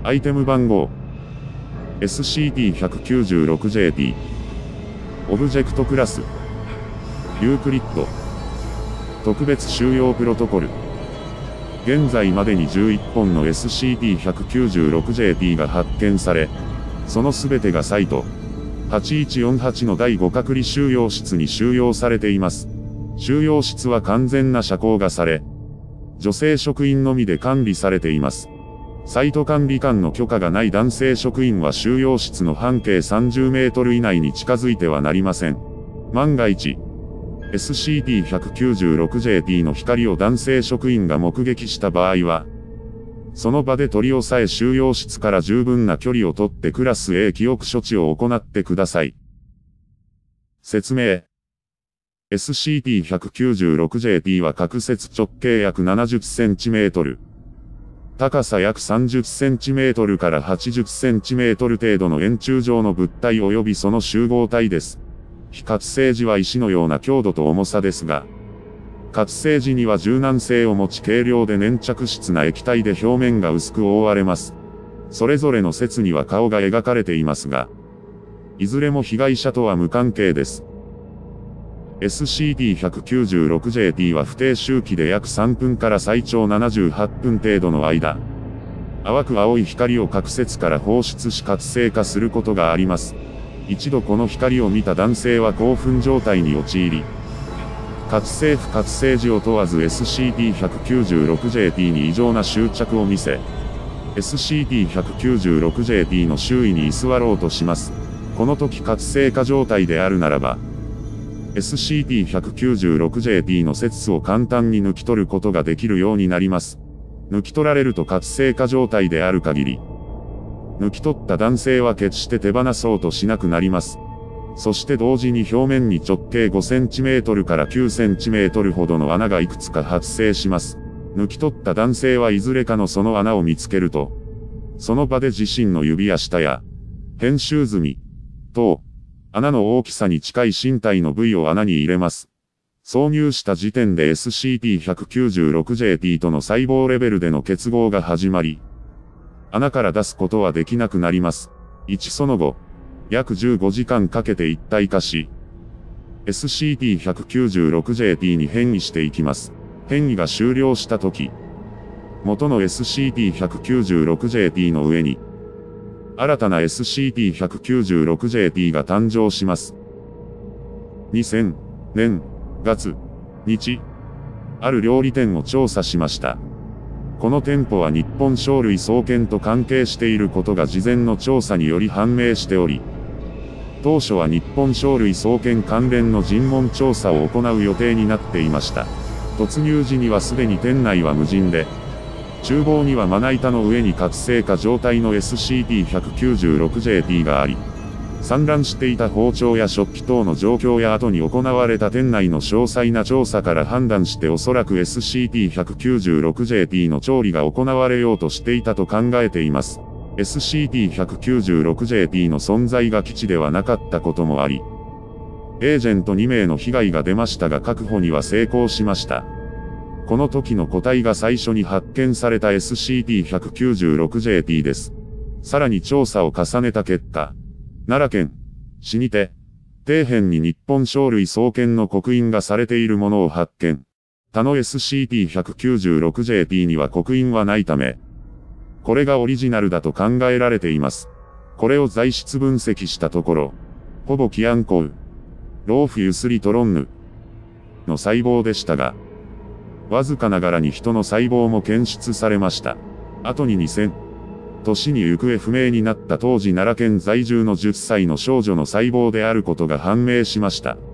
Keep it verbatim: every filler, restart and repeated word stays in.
アイテム番号 エスシーティーひゃくきゅうじゅうろくジェーティー オブジェクトクラスユークリッド特別収容プロトコル現在までにじゅういっぽんの エスシーティーひゃくきゅうじゅうろくジェーティー が発見され、そのすべてがサイトはちいちよんはちのだいご隔離収容室に収容されています。収容室は完全な遮光がされ、女性職員のみで管理されています。サイト管理官の許可がない男性職員は収容室の半径さんじゅうメートル以内に近づいてはなりません。万が一、エスシーティーひゃくきゅうじゅうろくジェーティー の光を男性職員が目撃した場合は、その場で取り押さえ収容室から十分な距離をとってクラス A 記憶処置を行ってください。説明。エスシーティーひゃくきゅうじゅうろくジェーティー は各節直径約ななじゅっセンチメートル。高さ約さんじゅっセンチメートルからはちじゅっセンチメートル程度の円柱状の物体及びその集合体です。非活性時は石のような強度と重さですが、活性時には柔軟性を持ち軽量で粘着質な液体で表面が薄く覆われます。それぞれの説には顔が描かれていますが、いずれも被害者とは無関係です。エスシーティーひゃくきゅうじゅうろくジェーティー は不定周期で約さんぷんから最長ななじゅうはっぷん程度の間、淡く青い光を各節から放出し活性化することがあります。一度この光を見た男性は興奮状態に陥り、活性不活性時を問わず エスシーティーひゃくきゅうじゅうろくジェーティー に異常な執着を見せ、エスシーティーひゃくきゅうじゅうろくジェーティー の周囲に居座ろうとします。この時活性化状態であるならば、エスシーティーひゃくきゅうじゅうろくジェーティー の節を簡単に抜き取ることができるようになります。抜き取られると活性化状態である限り、抜き取った男性は決して手放そうとしなくなります。そして同時に表面に直径ごセンチメートルからきゅうセンチメートルほどの穴がいくつか発生します。抜き取った男性はいずれかのその穴を見つけると、その場で自身の指や舌や、編集済み、等、穴の大きさに近い身体の部位を穴に入れます。挿入した時点で エスシーティーひゃくきゅうじゅうろくジェーティー との細胞レベルでの結合が始まり、穴から出すことはできなくなります。いちその後、約じゅうごじかんかけて一体化し、エスシーティーひゃくきゅうじゅうろくジェーティー に変異していきます。変異が終了したとき、元の エスシーティーひゃくきゅうじゅうろくジェーティー の上に、新たな エスシーティーひゃくきゅうじゅうろくジェーティー が誕生します。にせんねん、月、日、ある料理店を調査しました。この店舗は日本生類総研と関係していることが事前の調査により判明しており、当初は日本生類総研関連の尋問調査を行う予定になっていました。突入時にはすでに店内は無人で、厨房にはまな板の上に活性化状態の エスシーティーひゃくきゅうじゅうろくジェーティー があり、散乱していた包丁や食器等の状況や後に行われた店内の詳細な調査から判断しておそらく エスシーティーひゃくきゅうじゅうろくジェーティー の調理が行われようとしていたと考えています。エスシーティーひゃくきゅうじゅうろくジェーティー の存在が基地ではなかったこともあり、エージェントにめいの被害が出ましたが確保には成功しました。この時の個体が最初に発見された エスシーティーひゃくきゅうじゅうろくジェーティー です。さらに調査を重ねた結果、奈良県、市にて、底辺に日本生類総研の刻印がされているものを発見。他の エスシーティーひゃくきゅうじゅうろくジェーティー には刻印はないため、これがオリジナルだと考えられています。これを材質分析したところ、ほぼキアンコウ、ローフユスリトロンヌの細胞でしたが、わずかながらに人の細胞も検出されました。後ににせん年に行方不明になった当時奈良県在住のじゅっさいの少女の細胞であることが判明しました。